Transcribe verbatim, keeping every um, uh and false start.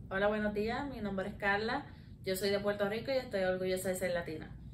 Hola, buenos días. Mi nombre es Carla. Yo soy de Puerto Rico y estoy orgullosa de ser latina.